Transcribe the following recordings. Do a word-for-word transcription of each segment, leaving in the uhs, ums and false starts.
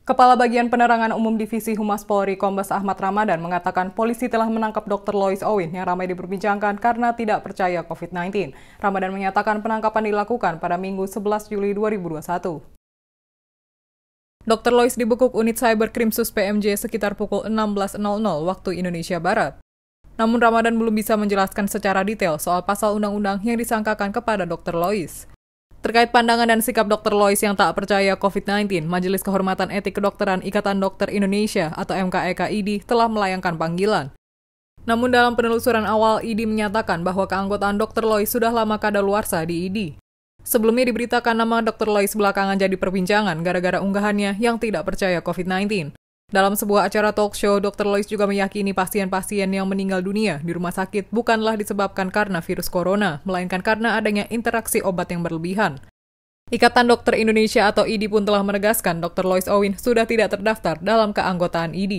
Kepala Bagian Penerangan Umum Divisi Humas Polri Kombes Ahmad Ramadan mengatakan polisi telah menangkap dokter Lois Owin yang ramai diperbincangkan karena tidak percaya covid sembilan belas. Ramadan menyatakan penangkapan dilakukan pada Minggu sebelas Juli dua ribu dua puluh satu. dokter Lois dibekuk unit Cyberkrimsus P M J sekitar pukul enam belas nol nol waktu Indonesia Barat. Namun Ramadan belum bisa menjelaskan secara detail soal pasal undang-undang yang disangkakan kepada dokter Lois. Terkait pandangan dan sikap dokter Lois yang tak percaya covid sembilan belas, Majelis Kehormatan Etik Kedokteran Ikatan Dokter Indonesia atau M K E K I D telah melayangkan panggilan. Namun dalam penelusuran awal, I D menyatakan bahwa keanggotaan dokter Lois sudah lama kadaluarsa di I D. Sebelumnya diberitakan nama dokter Lois belakangan jadi perbincangan gara-gara unggahannya yang tidak percaya covid sembilan belas. Dalam sebuah acara talk show, dokter Lois juga meyakini pasien-pasien yang meninggal dunia di rumah sakit bukanlah disebabkan karena virus corona, melainkan karena adanya interaksi obat yang berlebihan. Ikatan Dokter Indonesia atau I D pun telah menegaskan dokter Lois Owin sudah tidak terdaftar dalam keanggotaan I D.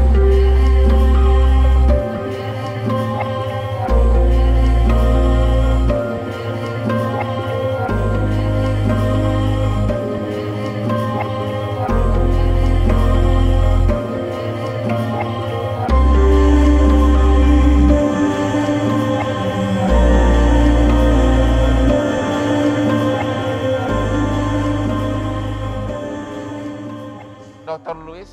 Dokter Louis,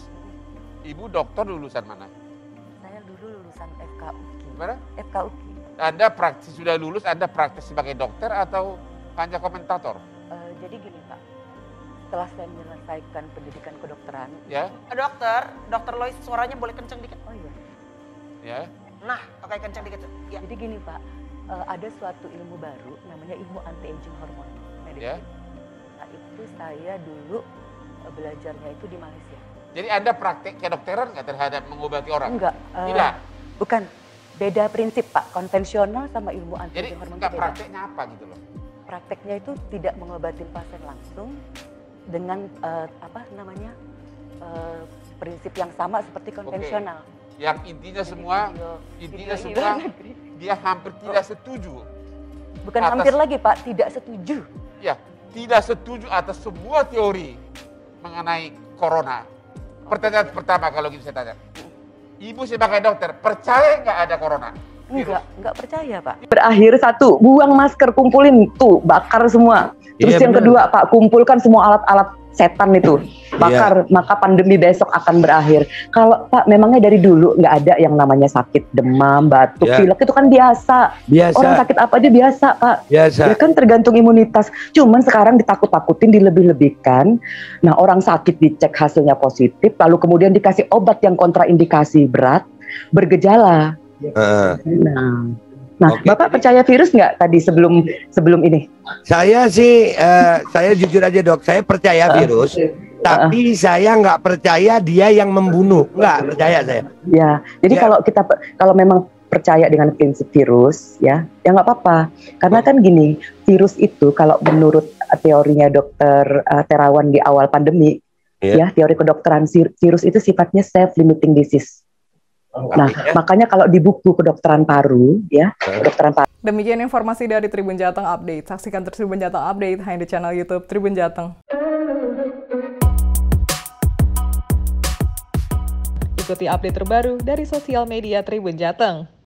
Ibu dokter lulusan mana? Saya dulu lulusan F K U K I. Mana? F K U K I. Anda praktis sudah lulus, Anda praktis sebagai dokter atau hanya komentator? Uh, jadi gini Pak, setelah saya menyelesaikan pendidikan kedokteran. Ya. Dokter, dokter Lois suaranya boleh kenceng dikit. Oh iya. Ya. Nah, pakai kenceng dikit. Ya. Jadi gini Pak, uh, ada suatu ilmu baru namanya ilmu anti-aging hormon medicine. Ya. Nah itu saya dulu uh, belajarnya itu di Malaysia. Jadi Anda praktek kedokteran nggak terhadap mengobati orang? Enggak. Uh, Tidak? Bukan. Beda prinsip Pak, konvensional sama ilmu Jadi anti-aging hormon nggak itu beda. prakteknya apa gitu loh? Prakteknya itu tidak mengobati pasien langsung dengan uh, apa namanya uh, prinsip yang sama seperti konvensional. Oke. Yang intinya Jadi semua, video- intinya video semua luar negeri. dia hampir tidak setuju. Bukan atas- hampir lagi Pak, tidak setuju. Ya, tidak setuju atas sebuah teori mengenai corona. Pertanyaan pertama kalau gitu saya tanya, Ibu sebagai dokter percaya nggak ada corona? Enggak, enggak percaya Pak. Berakhir satu, buang masker, kumpulin tuh, bakar semua. Terus Iya, yang bener. kedua Pak, kumpulkan semua alat-alat setan itu, bakar, maka pandemi besok akan berakhir. Kalau Pak, memangnya dari dulu nggak ada yang namanya sakit demam, batuk, Iya. pilek itu kan biasa. Biasa. Orang sakit apa aja biasa Pak. Biasa. Ya kan tergantung imunitas. Cuman sekarang ditakut-takutin, dilebih-lebihkan. Nah orang sakit dicek hasilnya positif, lalu kemudian dikasih obat yang kontraindikasi berat, bergejala. Heeh. Nah, nah Oke, Bapak jadi- percaya virus nggak tadi sebelum sebelum ini? Saya sih, eh, saya jujur aja dok, saya percaya virus, tapi saya nggak percaya dia yang membunuh, nggak percaya saya. Ya, jadi Ya. kalau kita kalau memang percaya dengan prinsip virus, ya, ya nggak apa-apa. Karena kan gini, virus itu kalau menurut teorinya dokter uh, Terawan di awal pandemi, Ya. ya, teori kedokteran sir- virus itu sifatnya self-limiting disease. Nah, Artinya? makanya kalau di buku kedokteran paru, ya, kedokteran paru. Demikian informasi dari Tribun Jateng Update. Saksikan terus Tribun Jateng Update hanya di channel YouTube Tribun Jateng. Ikuti update terbaru dari sosial media Tribun Jateng.